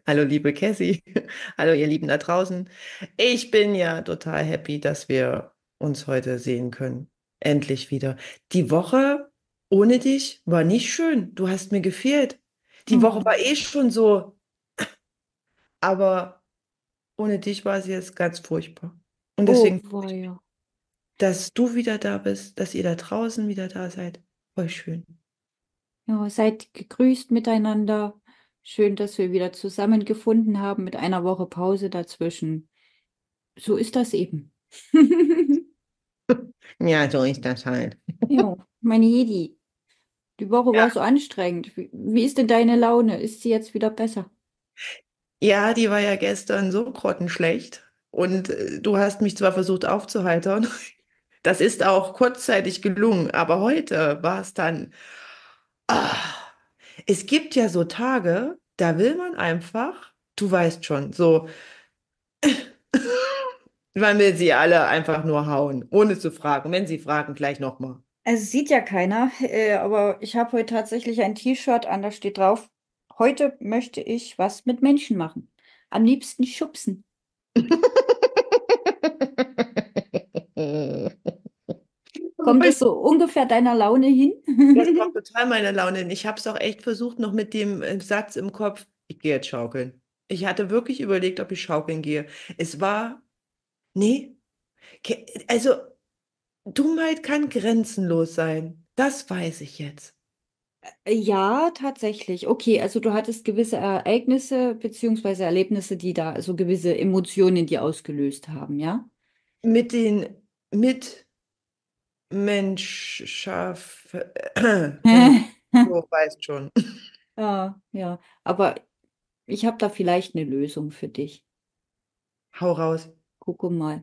Hallo, liebe Cassie. Hallo, ihr Lieben da draußen. Ich bin ja total happy, dass wir uns heute sehen können. Endlich wieder. Die Woche ohne dich war nicht schön. Du hast mir gefehlt. Die Woche war Oh, eh schon so, aber ohne dich war sie jetzt ganz furchtbar. Und oh, deswegen, weia. dass du wieder da bist, dass ihr da draußen wieder da seid, voll schön. Ja, seid gegrüßt miteinander. Schön, dass wir wieder zusammengefunden haben mit einer Woche Pause dazwischen. So ist das eben. Ja, so ist das halt. Ja, meine Jedi, die Woche war so anstrengend. Wie ist denn deine Laune? Ist sie jetzt wieder besser? Ja, die war ja gestern so grottenschlecht. Und du hast mich zwar versucht aufzuheitern, das ist auch kurzzeitig gelungen, aber heute war es dann. Ah, es gibt ja so Tage, da will man einfach, du weißt schon, so, man will sie alle einfach nur hauen, ohne zu fragen. Wenn sie fragen, gleich nochmal. Es sieht ja keiner, aber ich habe heute tatsächlich ein T-Shirt an, da steht drauf, heute möchte ich was mit Menschen machen. Am liebsten schubsen. Kommt es so ungefähr deiner Laune hin? Das kommt total meiner Laune hin. Ich habe es auch echt versucht, noch mit dem Satz im Kopf, ich gehe jetzt schaukeln. Ich hatte wirklich überlegt, ob ich schaukeln gehe. Es war, nee, also Dummheit kann grenzenlos sein. Das weiß ich jetzt. Ja, tatsächlich. Okay, also du hattest gewisse Ereignisse beziehungsweise Erlebnisse, die da so gewisse Emotionen in dir ausgelöst haben, ja? Mit den Mitmenschschaft, so weißt schon. Ja, ja. Aber ich habe da vielleicht eine Lösung für dich. Hau raus. Gucke mal.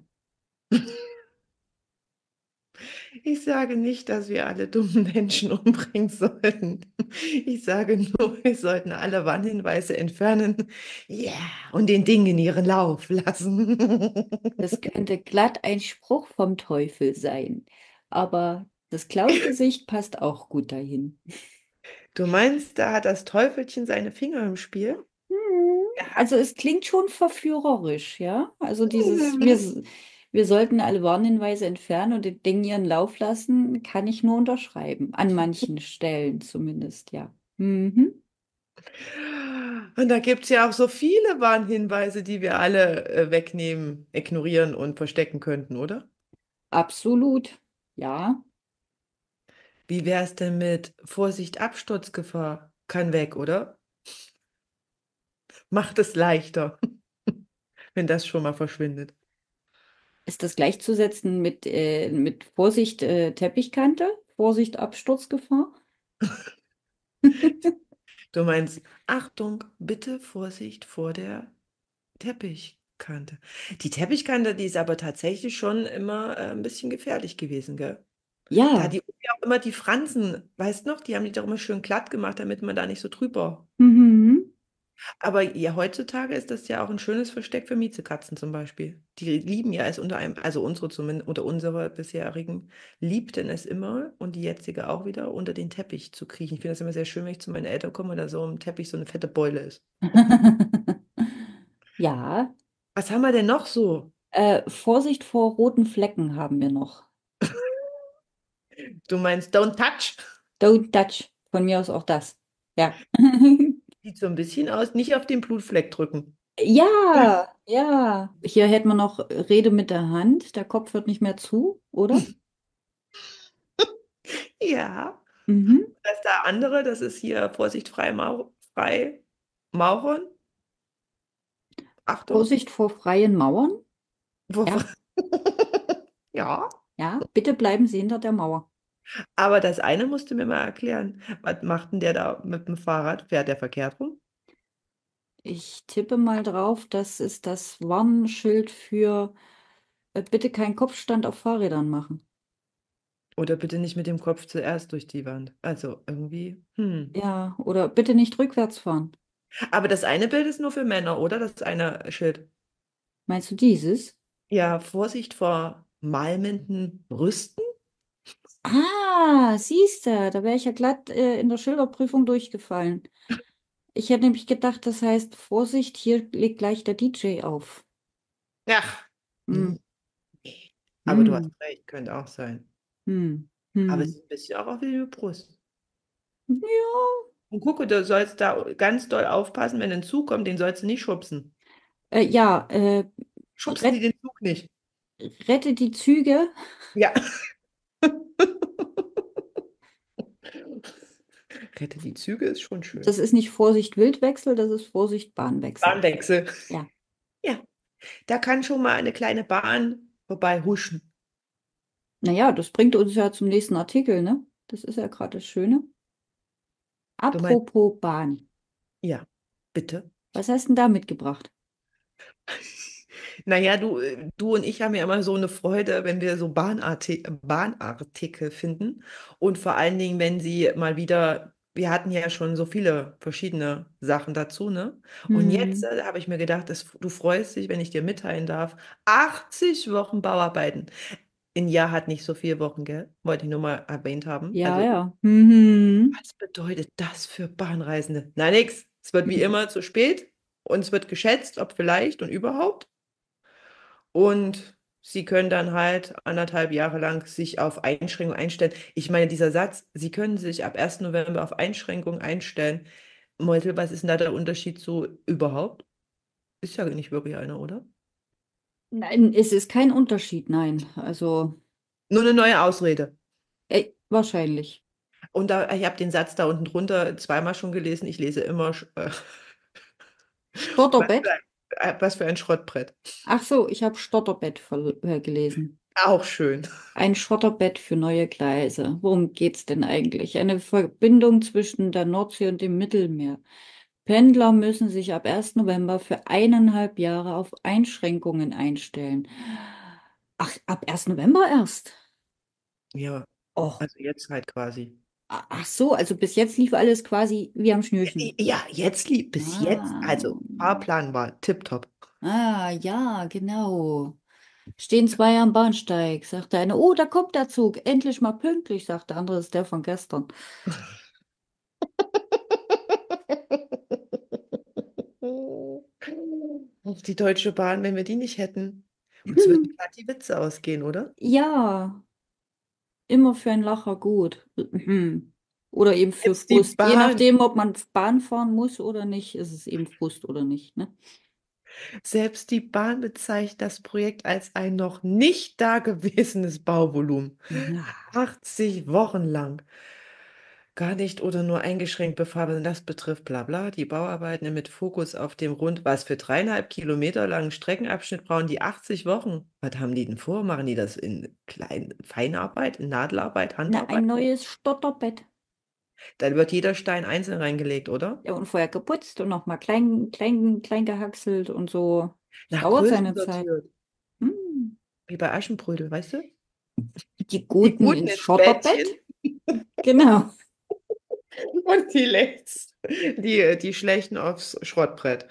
Ich sage nicht, dass wir alle dummen Menschen umbringen sollten. Ich sage nur, wir sollten alle Warnhinweise entfernen. Ja, und den Dingen ihren Lauf lassen. Das könnte glatt ein Spruch vom Teufel sein. Aber das Clown-Gesicht passt auch gut dahin. Du meinst, da hat das Teufelchen seine Finger im Spiel? Hm. Also es klingt schon verführerisch, ja? Also dieses, Mhm. wir sollten alle Warnhinweise entfernen und den Dingen ihren Lauf lassen, kann ich nur unterschreiben. An manchen Stellen zumindest, ja. Mhm. Und da gibt es ja auch so viele Warnhinweise, die wir alle wegnehmen, ignorieren und verstecken könnten, oder? Absolut, ja. Wie wäre es denn mit Vorsicht, Absturzgefahr? Kann weg, oder? Macht es leichter, wenn das schon mal verschwindet. Ist das gleichzusetzen mit Vorsicht, Teppichkante? Vorsicht, Absturzgefahr? Du meinst, Achtung, bitte Vorsicht vor der Teppichkante. Die Teppichkante, die ist aber tatsächlich schon immer ein bisschen gefährlich gewesen, gell? Da hat Ja. die Omi auch immer die Fransen, weißt noch, die haben die doch immer schön glatt gemacht, damit man da nicht so drüber. Mhm. Aber ja, heutzutage ist das ja auch ein schönes Versteck für Miezekatzen zum Beispiel. Die lieben ja es unter einem, also unsere zumindest, unter unserer bisherigen, liebten es immer und die jetzige auch wieder, unter den Teppich zu kriechen. Ich finde das immer sehr schön, wenn ich zu meinen Eltern komme und da so im Teppich so eine fette Beule ist. Ja. Was haben wir denn noch so? Vorsicht vor roten Flecken haben wir noch. Du meinst Don't Touch? Don't touch. Von mir aus auch das. Ja. Sieht so ein bisschen aus, nicht auf den Blutfleck drücken. Ja, ja. Hier hätten wir noch Rede mit der Hand. Der Kopf hört nicht mehr zu, oder? Ja. Mhm. Das da andere, das ist hier Vorsicht frei Mauern. Achtung. Vorsicht vor freien Mauern. Ja, Ja. ja. Bitte bleiben Sie hinter der Mauer. Aber das eine musst du mir mal erklären. Was macht denn der da mit dem Fahrrad? Fährt der verkehrt rum? Ich tippe mal drauf, das ist das Warnschild für bitte keinen Kopfstand auf Fahrrädern machen. Oder bitte nicht mit dem Kopf zuerst durch die Wand. Also irgendwie. Hm. Ja, oder bitte nicht rückwärts fahren. Aber das eine Bild ist nur für Männer, oder? Das eine Schild. Meinst du dieses? Ja, Vorsicht vor malmenden Brüsten. Ah, siehst du, da wäre ich ja glatt in der Schilderprüfung durchgefallen. Ich hätte nämlich gedacht, das heißt, Vorsicht, hier legt gleich der DJ auf. Ach, Hm, nee. Aber du hm, hast recht, könnte auch sein. hm, Aber es hm. ist ein bisschen auch auf die Brust. Ja, Und gucke, du sollst da ganz doll aufpassen, wenn ein Zug kommt, den sollst du nicht schubsen. ja, Schubsen die ret, den Zug nicht. rette die Züge. Ja. Rette die Züge ist schon Das schön. ist nicht Vorsicht Wildwechsel, das ist Vorsicht Bahnwechsel. Bahnwechsel. Ja. Ja, da kann schon mal eine kleine Bahn vorbei huschen. Naja, das bringt uns ja zum nächsten Artikel, ne? Das ist ja gerade das Schöne. Du meinst, Apropos Bahn. ja, bitte. Was hast du denn da mitgebracht? Naja, du und ich haben ja immer so eine Freude, wenn wir so Bahnartikel finden. Und vor allen Dingen, wenn sie mal wieder, wir hatten ja schon so viele verschiedene Sachen dazu, ne? Und jetzt Hm, habe ich mir gedacht, du freust dich, wenn ich dir mitteilen darf, 80 Wochen Bauarbeiten. Ein Jahr hat nicht so viele Wochen, gell? Wollte ich nur mal erwähnt haben. ja, Also, ja. Mhm. was bedeutet das für Bahnreisende? Na, nix. Es wird wie immer zu spät und es wird geschätzt, ob vielleicht und überhaupt. Und sie können dann halt 1,5 Jahre lang sich auf Einschränkungen einstellen. Ich meine, dieser Satz, sie können sich ab 1. November auf Einschränkungen einstellen. Meutel, was ist denn da der Unterschied zu überhaupt? Ist ja nicht wirklich einer, oder? Nein, es ist kein Unterschied, nein. Also, Nur eine neue Ausrede. wahrscheinlich. Und da, ich habe den Satz da unten drunter zweimal schon gelesen. Ich lese immer, was für Stotterbett? was für ein Schrottbrett. Ach so, ich habe Stotterbett gelesen. Auch schön. Ein Schotterbett für neue Gleise. Worum geht's denn eigentlich? Eine Verbindung zwischen der Nordsee und dem Mittelmeer. Pendler müssen sich ab 1. November für 1,5 Jahre auf Einschränkungen einstellen. Ach, ab 1. November erst? Ja, Och, also jetzt halt quasi. ach so, also bis jetzt lief alles quasi wie am Schnürchen. Ja, jetzt lieb, bis jetzt, Ah, also Fahrplan war tipptopp. ja, genau. Stehen zwei am Bahnsteig, sagt der eine, oh, da kommt der Zug, endlich mal pünktlich, sagt der andere, ist der von gestern. Auf die Deutsche Bahn, wenn wir die nicht hätten. Uns würden gerade die Witze ausgehen, oder? Ja, immer für einen Lacher gut. Oder eben für Jetzt die Frust. Je Bahn. nachdem, ob man Bahn fahren muss oder nicht, ist es eben Frust oder nicht, ne? Selbst die Bahn bezeichnet das Projekt als ein noch nicht dagewesenes Bauvolumen. Ja. 80 Wochen lang. Gar nicht oder nur eingeschränkt befahren, das betrifft bla bla. Die Bauarbeiten mit Fokus auf dem was für 3,5 Kilometer langen Streckenabschnitt brauchen die 80 Wochen. Was haben die denn vor? Machen die das in Feinarbeit, in Nadelarbeit, Na, Handarbeit? ein neues Stotterbett. Dann wird jeder Stein einzeln reingelegt, oder? Ja, und vorher geputzt und nochmal klein gehackselt und so. Es Nach dauert Größen seine Zeit. sortiert. Hm. Wie bei Aschenbrödel, weißt du? Die Die Guten Guten ins ins Bettchen Schotterbett? Genau. und die die Schlechten aufs Schrottbrett.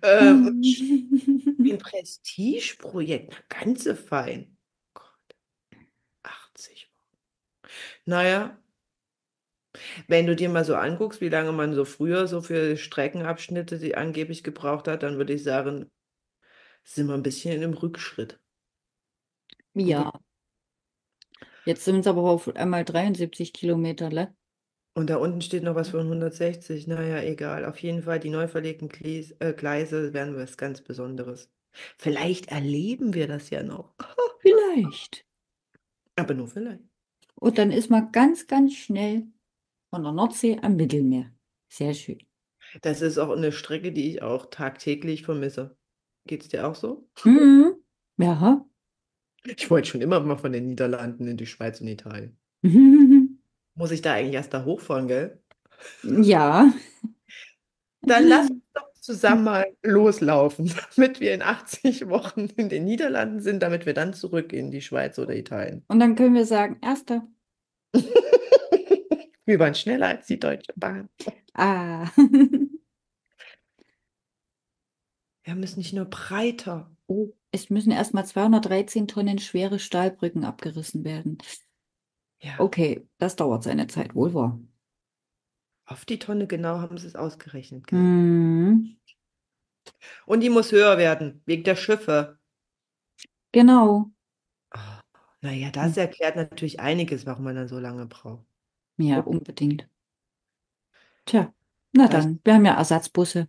Hm. Ein Prestigeprojekt, na, ganz so fein. Gott, 80. Naja, wenn du dir mal so anguckst, wie lange man so früher so für Streckenabschnitte die angeblich gebraucht hat, dann würde ich sagen, sind wir ein bisschen im Rückschritt. Und, Ja, jetzt sind es aber auf einmal 73 Kilometer, ne? und da unten steht noch was von 160. Naja, egal. Auf jeden Fall, die neu verlegten Gleise werden was ganz Besonderes. Vielleicht erleben wir das ja noch. Vielleicht. Aber nur vielleicht. Und dann ist man ganz schnell von der Nordsee am Mittelmeer. Sehr schön. Das ist auch eine Strecke, die ich auch tagtäglich vermisse. Geht es dir auch so? Mhm. Ja. Ich wollte schon immer mal von den Niederlanden in die Schweiz und Italien. Muss ich da eigentlich erst da hochfahren, gell? Ja. Dann lass uns doch zusammen mal loslaufen, damit wir in 80 Wochen in den Niederlanden sind, damit wir dann zurück in die Schweiz oder Italien. Und dann können wir sagen, erster. Wir waren schneller als die Deutsche Bahn. Ah. Wir müssen nicht nur breiter. Oh, Es müssen erstmal 213 Tonnen schwere Stahlbrücken abgerissen werden. ja. Okay, das dauert seine Zeit, wohl wahr. Auf die Tonne genau haben sie es ausgerechnet, gell? Mhm. Und die muss höher werden, wegen der Schiffe. Genau. Ah, naja, Hm. das erklärt natürlich einiges, warum man dann so lange braucht. Ja, Okay. unbedingt. Tja, na Vielleicht, dann, wir haben ja Ersatzbusse.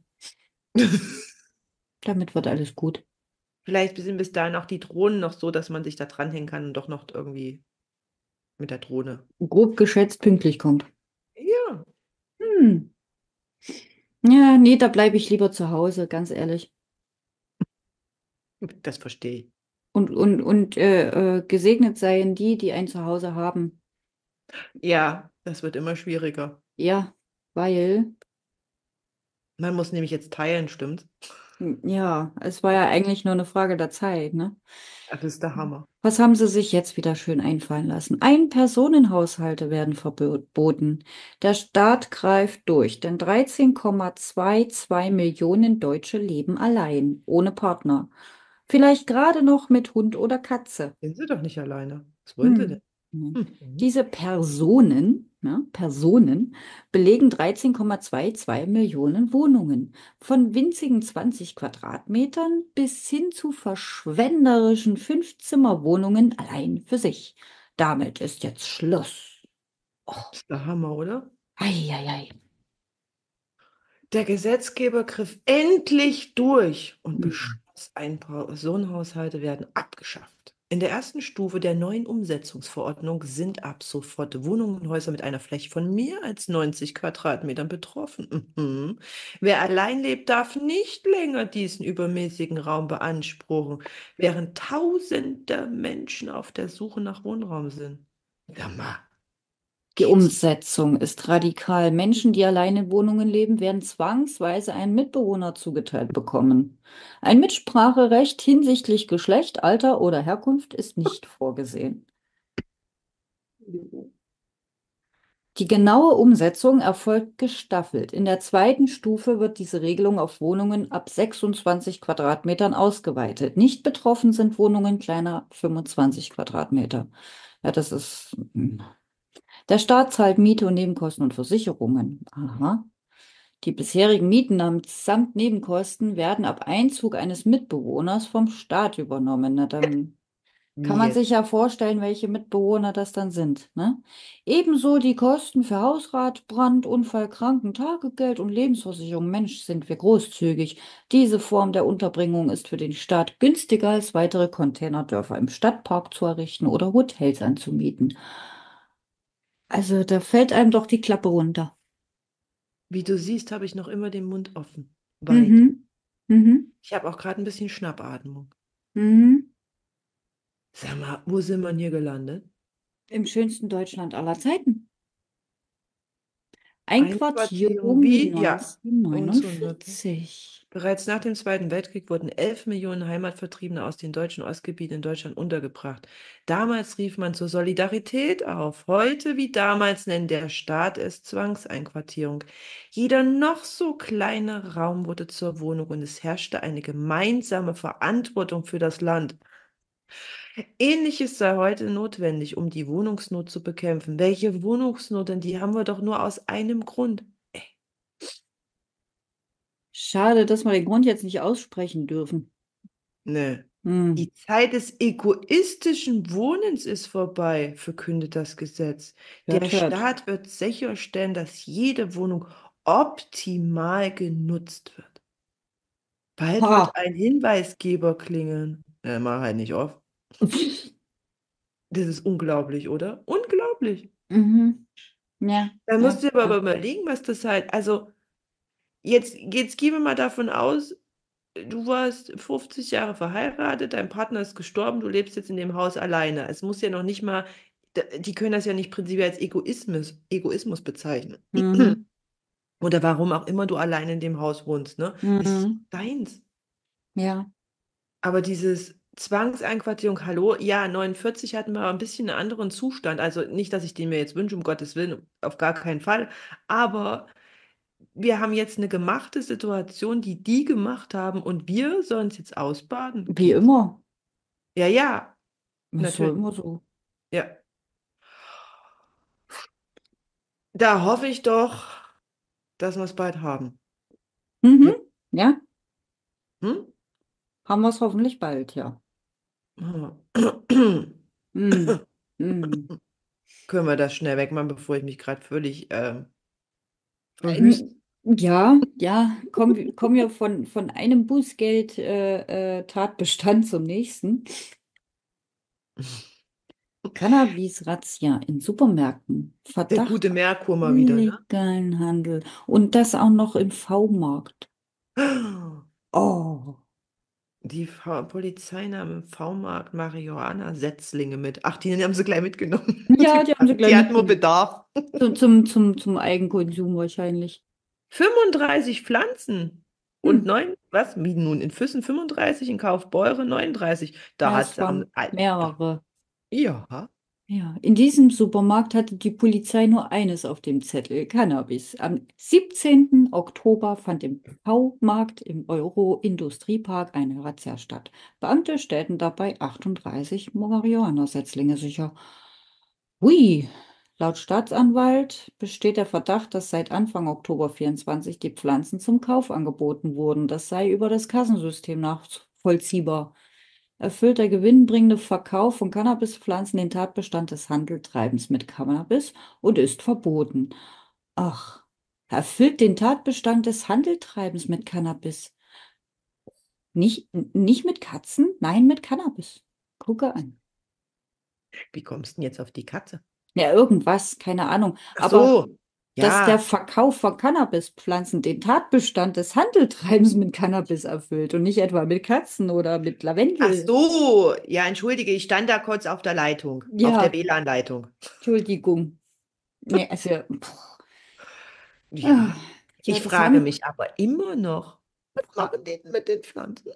Damit wird alles gut. vielleicht sind bis dahin auch die Drohnen noch so, dass man sich da dranhängen kann und doch noch irgendwie mit der Drohne. Grob geschätzt pünktlich kommt. Ja, Hm. Ja, nee, da bleibe ich lieber zu Hause, ganz ehrlich. das verstehe ich. Und gesegnet seien die, die ein Zuhause haben. Ja, das wird immer schwieriger. Ja, weil, Man muss nämlich jetzt teilen, stimmt's? ja, es war ja eigentlich nur eine Frage der Zeit, ne? Das ist der Hammer. Was haben sie sich jetzt wieder schön einfallen lassen? Ein-Personen-Haushalte werden verboten. Der Staat greift durch, denn 13,22 Millionen Deutsche leben allein, ohne Partner. Vielleicht gerade noch mit Hund oder Katze. Sind sie doch nicht alleine. Was wollen sie denn? Hm. Hm. Mhm. Diese Personen, ne, Personen belegen 13,22 Millionen Wohnungen. Von winzigen 20 Quadratmetern bis hin zu verschwenderischen Fünf-Zimmer-Wohnungen allein für sich. Damit ist jetzt Schluss. Oh, Das ist der Hammer, oder? ei, ei, ei. Der Gesetzgeber griff endlich durch und Hm. beschloss, Ein-Personen-Haushalte werden abgeschafft. In der ersten Stufe der neuen Umsetzungsverordnung sind ab sofort Wohnungen und Häuser mit einer Fläche von mehr als 90 Quadratmetern betroffen. Mhm. Wer allein lebt, darf nicht länger diesen übermäßigen Raum beanspruchen, während tausende Menschen auf der Suche nach Wohnraum sind. Ja, mal, Die geht's? Umsetzung ist radikal. Menschen, die allein in Wohnungen leben, werden zwangsweise einen Mitbewohner zugeteilt bekommen. Ein Mitspracherecht hinsichtlich Geschlecht, Alter oder Herkunft ist nicht vorgesehen. Die genaue Umsetzung erfolgt gestaffelt. In der zweiten Stufe wird diese Regelung auf Wohnungen ab 26 Quadratmetern ausgeweitet. Nicht betroffen sind Wohnungen kleiner 25 Quadratmeter. Ja, das ist. Der Staat zahlt Miete und Nebenkosten und Versicherungen. Aha. Die bisherigen Mieten samt Nebenkosten werden ab Einzug eines Mitbewohners vom Staat übernommen. Na, dann kann Wie man sich jetzt? ja vorstellen, welche Mitbewohner das dann sind, ne? Ebenso die Kosten für Hausrat, Brand, Unfall, Kranken, Tagegeld und Lebensversicherung. Mensch, sind wir großzügig. Diese Form der Unterbringung ist für den Staat günstiger als weitere Containerdörfer im Stadtpark zu errichten oder Hotels anzumieten. Also da fällt einem doch die Klappe runter. Wie du siehst, habe ich noch immer den Mund offen. Weit. Mhm. Mhm. Ich habe auch gerade ein bisschen Schnappatmung. Mhm. Sag mal, wo sind wir denn hier gelandet? Im schönsten Deutschland aller Zeiten. Einquartierung Einquartierung wie? Ja, uns 100. 1949. Bereits nach dem Zweiten Weltkrieg wurden 11 Millionen Heimatvertriebene aus den deutschen Ostgebieten in Deutschland untergebracht. Damals rief man zur Solidarität auf. Heute wie damals nennt der Staat es Zwangseinquartierung. Jeder noch so kleine Raum wurde zur Wohnung und es herrschte eine gemeinsame Verantwortung für das Land. Ähnliches sei heute notwendig, um die Wohnungsnot zu bekämpfen. Welche Wohnungsnot denn? Die haben wir doch nur aus einem Grund. Schade, dass wir den Grund jetzt nicht aussprechen dürfen. Ne. Hm. Die Zeit des egoistischen Wohnens ist vorbei, verkündet das Gesetz. Der Hört, hört. Staat wird sicherstellen, dass jede Wohnung optimal genutzt wird. Bald Ha. wird ein Hinweisgeber klingeln. Mach halt nicht auf. Das ist unglaublich, oder? Unglaublich. Mhm. Ja, Da ja, musst du dir aber ja. überlegen, was das halt. Also, jetzt gehen wir mal davon aus, du warst 50 Jahre verheiratet, dein Partner ist gestorben, du lebst jetzt in dem Haus alleine. Es muss ja noch nicht mal, die können das ja nicht prinzipiell als Egoismus bezeichnen. Mhm. Oder warum auch immer du alleine in dem Haus wohnst, ne? Das ist Mhm. deins. Ja. Aber dieses Zwangseinquartierung, hallo, ja, 49 hatten wir ein bisschen einen anderen Zustand. Also nicht, dass ich den mir jetzt wünsche, um Gottes Willen, auf gar keinen Fall. Aber wir haben jetzt eine gemachte Situation, die die gemacht haben und wir sollen es jetzt ausbaden. Wie Geht's? immer. Ja, ja, Ist so natürlich. immer so. Ja. Da hoffe ich doch. dass wir es bald haben. Ja. Mhm. Ja, Hm? haben wir es hoffentlich bald, ja. Mm. Mm. Können wir das schnell wegmachen, bevor ich mich gerade völlig verwüste? Ja, ja, kommen wir von einem Bußgeld Tatbestand zum nächsten. Cannabis-Razzia in Supermärkten. Der Verdacht gute auf Merkur mal wieder, ne? illegalen Handel. Und das auch noch im V-Markt. Oh. Die Polizei nahm im V-Markt Marihuana-Setzlinge mit. Ach, die haben sie gleich mitgenommen. Ja, die haben sie gleich Die hatten nur mitgenommen. Bedarf. Zum Eigenkonsum wahrscheinlich. 35 Pflanzen und Hm. 9, was? Wie nun? In Füssen 35, in Kaufbeuren 39. Da Ja, hat es sie am. waren mehrere. Ja, Ja, in diesem Supermarkt hatte die Polizei nur eines auf dem Zettel, Cannabis. Am 17. Oktober fand im V-Markt im Euro-Industriepark eine Razzia statt. Beamte stellten dabei 38 Marihuana-Setzlinge sicher. Hui, laut Staatsanwalt besteht der Verdacht, dass seit Anfang Oktober 24 die Pflanzen zum Kauf angeboten wurden. Das sei über das Kassensystem nachvollziehbar. Erfüllt der gewinnbringende Verkauf von Cannabispflanzen den Tatbestand des Handeltreibens mit Cannabis und ist verboten. Ach, erfüllt den Tatbestand des Handeltreibens mit Cannabis. Nicht mit Katzen, nein, mit Cannabis. Gucke an. wie kommst du denn jetzt auf die Katze? Ja, irgendwas, keine Ahnung. Ach Aber so, dass der ja. Verkauf von Cannabispflanzen den Tatbestand des Handeltreibens mit Cannabis erfüllt und nicht etwa mit Katzen oder mit Ach Lavendel. so, ja, entschuldige, ich stand da kurz auf der Leitung, auf der Ja, WLAN-Leitung. Entschuldigung. Nee, also, Ja, ja, ich das frage haben. mich aber immer noch, was Fra machen die denn mit den Pflanzen?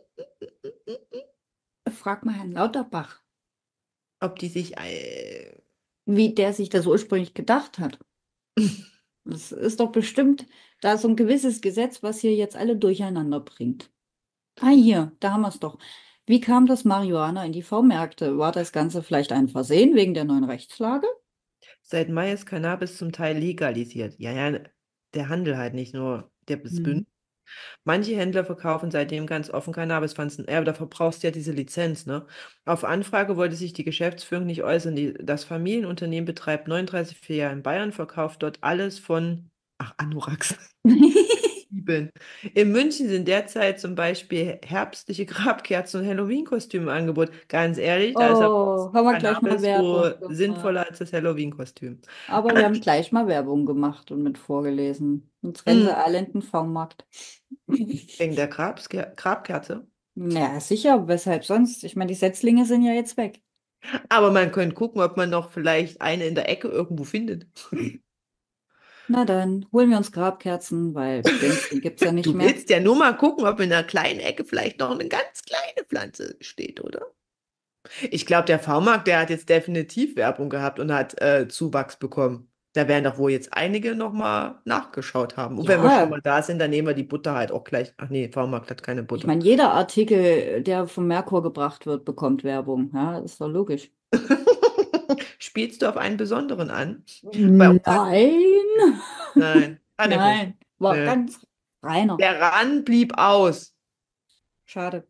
Frag mal Herrn Lauterbach, Ob die sich. wie der sich das ursprünglich gedacht hat. Das ist doch bestimmt da so ein gewisses Gesetz, was hier jetzt alle durcheinander bringt. Ah, hier, da haben wir es doch. Wie kam das Marihuana in die V-Märkte? War das Ganze vielleicht ein Versehen wegen der neuen Rechtslage? Seit Mai ist Cannabis zum Teil legalisiert. Ja, ja, der Handel halt nicht nur, der Hm. Bündel. Manche Händler verkaufen seitdem ganz offen Cannabispflanzen. Ja, aber dafür brauchst du ja diese Lizenz, ne? Auf Anfrage wollte sich die Geschäftsführung nicht äußern. Das Familienunternehmen betreibt 39 Filialen in Bayern, verkauft dort alles von, ach, Anoraks. Zwiebeln. In München sind derzeit zum Beispiel herbstliche Grabkerzen und Halloween-Kostüme im Angebot. Ganz ehrlich, da ist aber Oh, haben wir gleich mal Cannabis Werbung wohl gemacht. sinnvoller als das Halloween-Kostüm. Aber wir haben gleich mal Werbung gemacht und mit vorgelesen. Jetzt rennen sie Mhm. alle in den V-Markt. Wegen der Grabkerze. Ja, sicher, weshalb sonst? Ich meine, die Setzlinge sind ja jetzt weg. Aber man könnte gucken, ob man noch vielleicht eine in der Ecke irgendwo findet. Na dann, holen wir uns Grabkerzen, weil Benzin gibt es ja nicht Du mehr. willst ja nur mal gucken, ob in einer kleinen Ecke vielleicht noch eine ganz kleine Pflanze steht, oder? Ich glaube, der V-Markt, der hat jetzt definitiv Werbung gehabt und hat Zuwachs bekommen. Da werden doch wohl jetzt einige nochmal nachgeschaut haben. Und wenn wir schon Ja, mal da sind, dann nehmen wir die Butter halt auch gleich. Ach nee, V-Markt hat keine ich Butter. meine, jeder Artikel, der vom Merkur gebracht wird, bekommt Werbung. Ja, ist doch logisch. Spielst du auf einen besonderen an? Bei uns hat. Nein, Nein, kann ich nicht. nein, war Nee. ganz reiner. Der Rand blieb aus. Schade.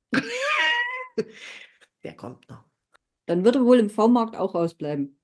Der kommt noch. Dann wird er wohl im V-Markt auch ausbleiben.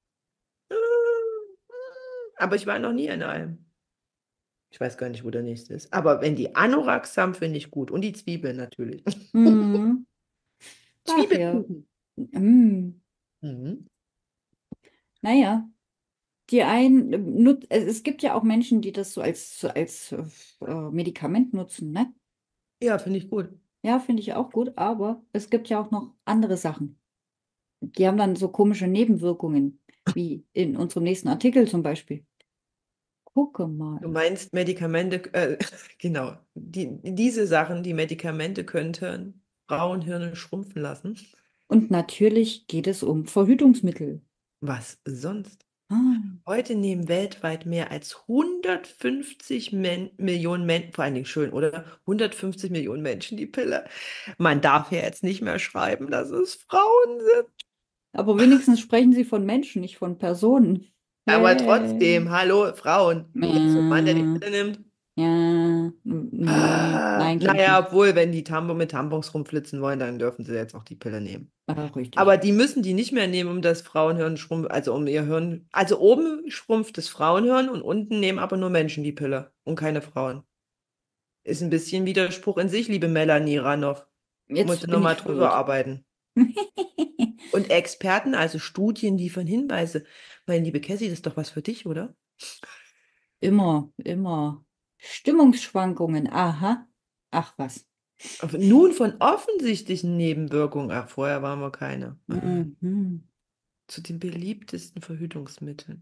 Aber ich war noch nie in einem. Ich weiß gar nicht, wo der nächste ist. Aber wenn die Anoraks haben, finde ich gut. Und die Zwiebeln natürlich. Mhm. Ach ja. Zwiebelkuchen. Mhm. Mhm. Naja, die einen, es gibt ja auch Menschen, die das so als Medikament nutzen, ne? Ja, finde ich gut. Ja, finde ich auch gut, aber es gibt ja auch noch andere Sachen. Die haben dann so komische Nebenwirkungen, wie in unserem nächsten Artikel zum Beispiel. Gucke mal. Du meinst Medikamente, genau. Diese Sachen, die Medikamente könnten Frauenhirne schrumpfen lassen. Und natürlich geht es um Verhütungsmittel. Was sonst? Ah, Heute nehmen weltweit mehr als 150 Millionen Menschen, vor allen Dingen schön, oder? 150 Millionen Menschen die Pille. Man darf ja jetzt nicht mehr schreiben, dass es Frauen sind. aber wenigstens sprechen sie von Menschen, nicht von Personen. Aber Hey. trotzdem, hallo, Frauen. Jetzt so ein Mann, der die Pille nimmt. Ja, nee, eigentlich Naja, nicht. obwohl, wenn die mit Tampons rumflitzen wollen, dann dürfen sie jetzt auch die Pille nehmen. Aber Richtig. die müssen die nicht mehr nehmen, um das Frauenhirn schrumpft, also um ihr Hirn. Also oben schrumpft das Frauenhirn und unten nehmen aber nur Menschen die Pille und keine Frauen. Ist ein bisschen Widerspruch in sich, liebe Melanie Ranoff. Musst du Jetzt bin nochmal ich drüber verwirrt. arbeiten. Und Experten, also Studien liefern Hinweise. Meine liebe Cassie, das ist doch was für dich, oder? Immer, immer. Stimmungsschwankungen, aha. Ach was. Aber nun von offensichtlichen Nebenwirkungen. Ach, vorher waren wir keine. Mhm. Zu den beliebtesten Verhütungsmitteln.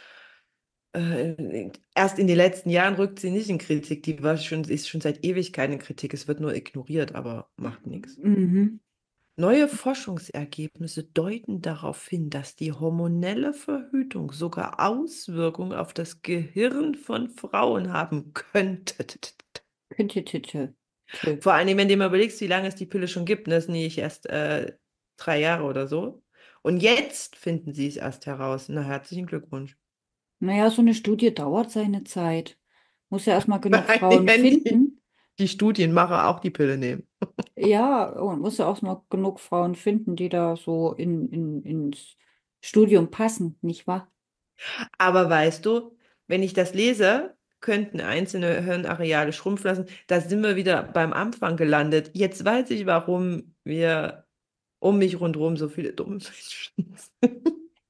Erst in den letzten Jahren rückt sie nicht in Kritik. Ist schon seit Ewigkeiten in Kritik. Es wird nur ignoriert, aber macht nichts. Mhm. Neue Forschungsergebnisse deuten darauf hin, dass die hormonelle Verhütung sogar Auswirkungen auf das Gehirn von Frauen haben könnte. Könnte, tü, tü. Vor allem, wenn du dir mal überlegst, wie lange es die Pille schon gibt, ne, das ist nicht erst 3 Jahre oder so. Und jetzt finden sie es erst heraus. Na, herzlichen Glückwunsch. Naja, so eine Studie dauert seine Zeit. Muss ja erstmal Vor genug allem, Frauen wenn finden. die Studienmacher auch die Pille nehmen. Ja, und muss ja auch mal genug Frauen finden, die da so ins Studium passen, nicht wahr? Aber weißt du, wenn ich das lese, könnten einzelne Hirnareale schrumpfen lassen. Da sind wir wieder beim Anfang gelandet. Jetzt weiß ich, warum wir um mich rundherum so viele dumme Menschen sind.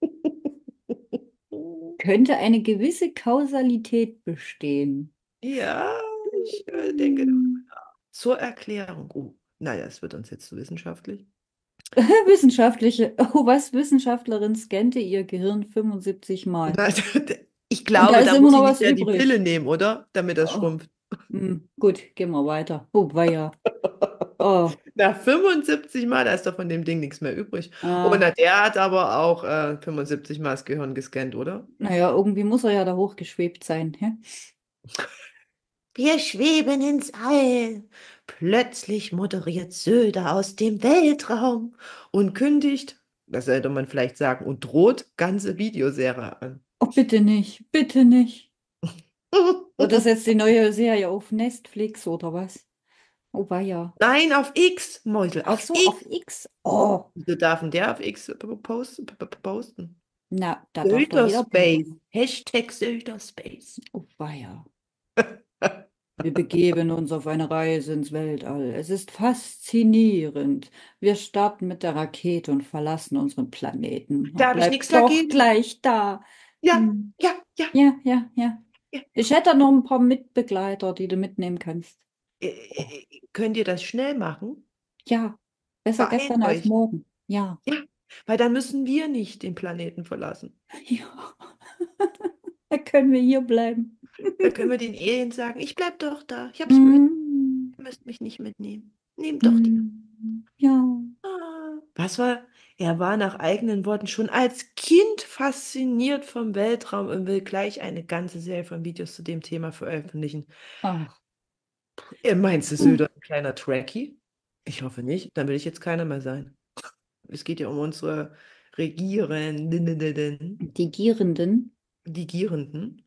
Könnte eine gewisse Kausalität bestehen. Ja, ich denke Hm. zur Erklärung. Oh, naja, es wird uns jetzt zu wissenschaftlich. Wissenschaftliche, oh was, Wissenschaftlerin scannte ihr Gehirn 75 Mal. Na, ich Und da glaube, ist da immer muss noch ich nicht was mehr die Pille übrig. nehmen, oder? Damit das Oh, schrumpft. gut, gehen wir weiter. Oh, weia. Oh, Nach 75 Mal, da ist doch von dem Ding nichts mehr übrig. Oh, ah, na, der hat aber auch 75 Mal das Gehirn gescannt, oder? naja, irgendwie muss er ja da hochgeschwebt sein. Hä? Wir schweben ins All. Plötzlich moderiert Söder aus dem Weltraum und kündigt, das sollte man vielleicht sagen, und droht ganze Videoserie an. Oh, bitte nicht, bitte nicht. Wird das jetzt die neue Serie auf Netflix oder was? Oh, weia. Nein, auf X, Mäusel, Ach auf so, X. auf X. Oh, Wieso darf denn der auf X posten? na, da darf doch jeder Söderspace. posten. Hashtag Söderspace. Oh, weia. Wir begeben uns auf eine Reise ins Weltall. Es ist faszinierend. Wir starten mit der Rakete und verlassen unseren Planeten. Da Und habe ich bleibt nichts doch dagegen. gleich da. Ja, Hm. ja, ja, Ja, ja, ja. ja. Ich hätte da noch ein paar Mitbegleiter, die du mitnehmen kannst. Oh, Könnt ihr das schnell machen? ja, besser Beeilt gestern als euch. morgen. Ja. Ja, weil dann müssen wir nicht den Planeten verlassen. Ja, da können wir hier bleiben. Da können wir den Aliens sagen, ich bleib doch da. Ich hab's gehört. Mm, Ihr müsst mich nicht mitnehmen. Nehmt doch die. ja. Was war? Er war nach eigenen Worten schon als Kind fasziniert vom Weltraum und will gleich eine ganze Serie von Videos zu dem Thema veröffentlichen. Ach. Meinst du, Söder ein kleiner Trekkie? Ich hoffe nicht. Dann will ich jetzt keiner mehr sein. Es geht ja um unsere Regierenden, Die Gierenden. die Gierenden.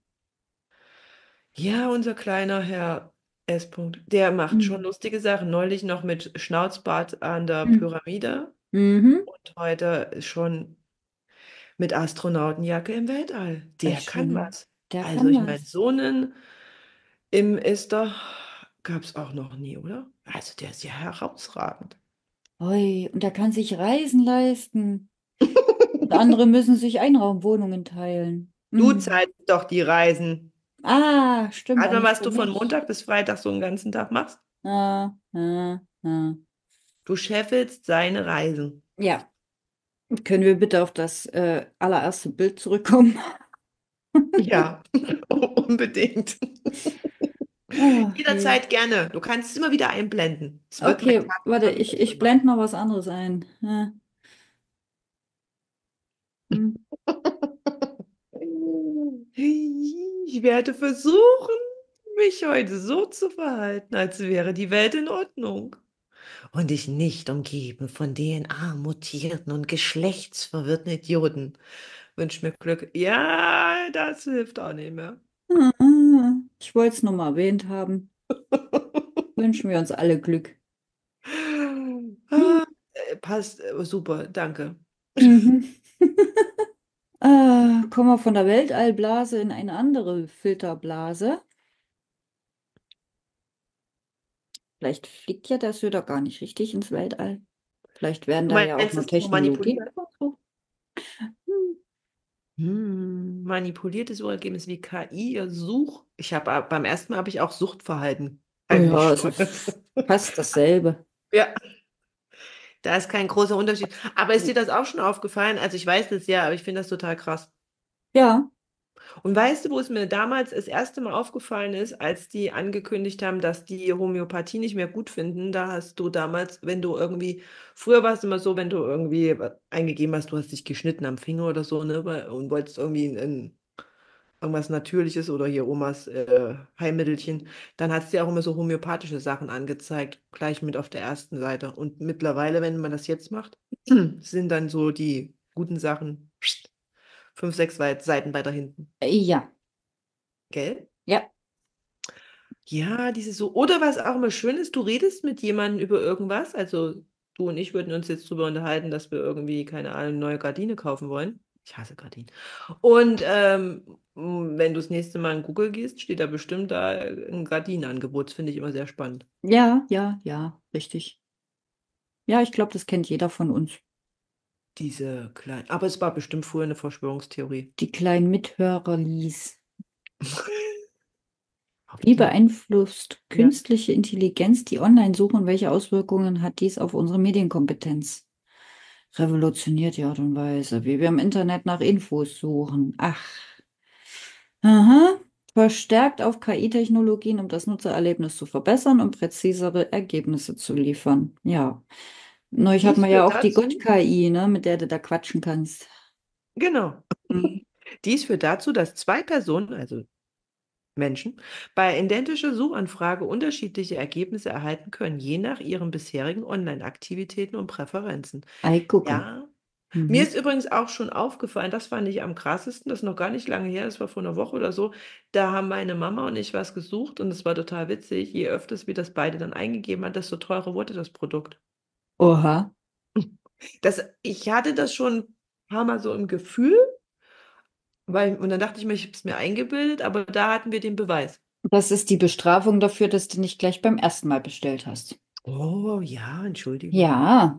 Ja, unser kleiner Herr S. -Punkt, der macht schon Mm. lustige Sachen. Neulich noch mit Schnauzbart an der Mm. Pyramide Mhm. und heute schon mit Astronautenjacke im Weltall. Ach, Der kann schön. was. Der Also kann ich meine, was. so einen im Ester gab es auch noch nie, oder? Also der ist ja herausragend. Oi, und der kann sich Reisen leisten. Und andere müssen sich Einraumwohnungen teilen. Du Mm. zahlst doch die Reisen. Ah, stimmt, Rat auch mal, nicht was für du von mich. Montag bis Freitag so einen ganzen Tag machst. Ah, ah, ah. Du scheffelst seine Reisen. Ja, können wir bitte auf das allererste Bild zurückkommen? Ja, unbedingt. Oh, je. Jederzeit gerne. Du kannst es immer wieder einblenden. Es wird mein Okay, Tag warte, immer wieder ich schön machen. blende noch was anderes ein. Ja. Hm. Ich werde versuchen, mich heute so zu verhalten, als wäre die Welt in Ordnung und ich nicht umgeben von DNA-mutierten und geschlechtsverwirrten Idioten. Wünsch mir Glück. Ja, das hilft auch nicht mehr. Ich wollte es nur mal erwähnt haben. Wünschen wir uns alle Glück. Hm. Ah, passt, super, danke. Mhm. Kommen wir von der Weltallblase in eine andere Filterblase. Vielleicht fliegt ja der Söder gar nicht richtig ins Weltall. Vielleicht werden Du da ja auch meinst, nur es ist nur Technologien. manipuliert? Hm. Manipuliertes Suchergebnis wie KI, Such. Beim ersten Mal habe ich auch Suchtverhalten Oh ja, eigentlich es schon. ist fast dasselbe. Ja, da ist kein großer Unterschied. Aber ist dir das auch schon aufgefallen? Also ich weiß das ja, aber ich finde das total krass. Ja, Und weißt du, wo es mir damals das erste Mal aufgefallen ist, als die angekündigt haben, dass die Homöopathie nicht mehr gut finden? Da hast du damals, wenn du irgendwie, früher war es immer so, wenn du irgendwie eingegeben hast, du hast dich geschnitten am Finger oder so, ne, und wolltest irgendwie irgendwas Natürliches oder hier Omas Heilmittelchen, dann hat es dir auch immer so homöopathische Sachen angezeigt, gleich mit auf der ersten Seite. Und mittlerweile, wenn man das jetzt macht, sind dann so die guten Sachen fünf, sechs Seiten weiter hinten. ja, Gell? ja. Ja, diese so, oder was auch immer schön ist, du redest mit jemandem über irgendwas. Also du und ich würden uns jetzt darüber unterhalten, dass wir irgendwie, keine Ahnung, eine neue Gardine kaufen wollen. Ich hasse Gardinen. Und wenn du das nächste Mal in Google gehst, steht da bestimmt da ein Gardinenangebot. Das finde ich immer sehr spannend. Ja, ja, ja, richtig. Ja, ich glaube, das kennt jeder von uns. Diese kleinen. Aber es war bestimmt früher eine Verschwörungstheorie. Die kleinen Mithörerlis. Auf Wie die. beeinflusst Ja. künstliche Intelligenz die Online-Suche und welche Auswirkungen hat dies auf unsere Medienkompetenz? Revolutioniert die Art und Weise, wie wir im Internet nach Infos suchen. Ach, aha. Verstärkt auf KI-Technologien, um das Nutzererlebnis zu verbessern und präzisere Ergebnisse zu liefern. Ja. Neulich hat Dies man ja führt auch die dazu, Gott-KI, ne, mit der du da quatschen kannst. genau. Mhm. Dies führt dazu, dass zwei Personen, also Menschen bei identischer Suchanfrage unterschiedliche Ergebnisse erhalten können, je nach ihren bisherigen Online-Aktivitäten und Präferenzen. Ei, gucke. Ja, mir Mhm. ist übrigens auch schon aufgefallen, das fand ich am krassesten, das ist noch gar nicht lange her, das war vor einer Woche oder so, da haben meine Mama und ich was gesucht und es war total witzig, je öfters wir das beide dann eingegeben haben, desto teurer wurde das Produkt. Oha. Ich hatte das schon ein paar Mal so im Gefühl, und dann dachte ich mir, ich habe es mir eingebildet, aber da hatten wir den Beweis. Das ist die Bestrafung dafür, dass du nicht gleich beim ersten Mal bestellt hast. Oh ja, Entschuldigung. Ja.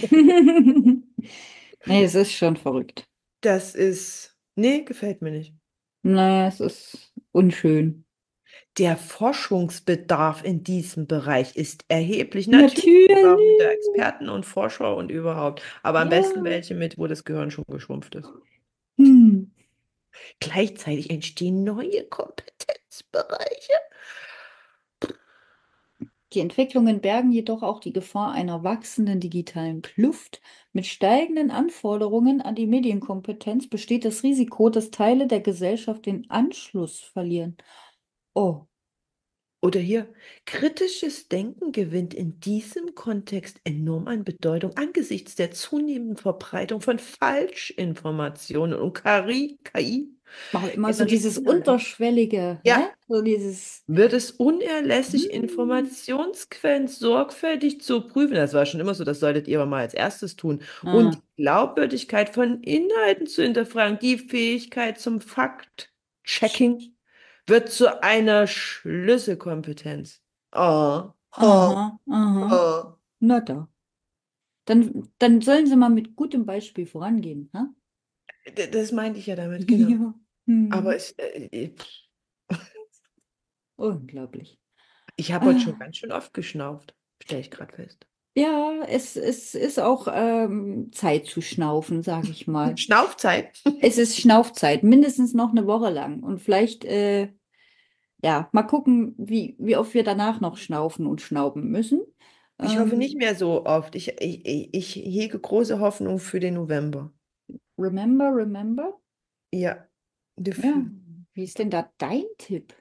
Nee, es ist schon verrückt. Nee, gefällt mir nicht. Naja, es ist unschön. Der Forschungsbedarf in diesem Bereich ist erheblich. Natürlich, wir brauchen wieder Natürlich. Experten und Forscher und überhaupt. Aber am Ja. besten welche mit, wo das Gehirn schon geschrumpft ist. Hm. Gleichzeitig entstehen neue Kompetenzbereiche. Die Entwicklungen bergen jedoch auch die Gefahr einer wachsenden digitalen Kluft. Mit steigenden Anforderungen an die Medienkompetenz besteht das Risiko, dass Teile der Gesellschaft den Anschluss verlieren. Oh, Oder hier, kritisches Denken gewinnt in diesem Kontext enorm an Bedeutung angesichts der zunehmenden Verbreitung von Falschinformationen und KI auch immer so generierten dieses Inhalten. Unterschwellige, Ja, ne? So dieses. wird es unerlässlich, Hm. Informationsquellen sorgfältig zu prüfen. Das war schon immer so, das solltet ihr aber mal als erstes tun. Und Ah, die Glaubwürdigkeit von Inhalten zu hinterfragen, die Fähigkeit zum Fakt-Checking wird zu einer Schlüsselkompetenz. Oh, oh, aha, aha. oh. Na da. Dann sollen sie mal mit gutem Beispiel vorangehen, ha? Das meinte ich ja damit, genau. Ja. Aber Hm. Unglaublich. ich habe heute schon Ah. ganz schön oft geschnauft, stelle ich gerade fest. Ja, es ist auch Zeit zu schnaufen, sage ich mal. Schnaufzeit. Es ist Schnaufzeit, mindestens noch eine Woche lang. Und vielleicht, ja, mal gucken, wie oft wir danach noch schnaufen und schnauben müssen. Ich hoffe nicht Ähm, mehr so oft. Ich hege große Hoffnung für den November. remember, remember? Ja. Ja, Dafür. wie ist denn da dein Tipp?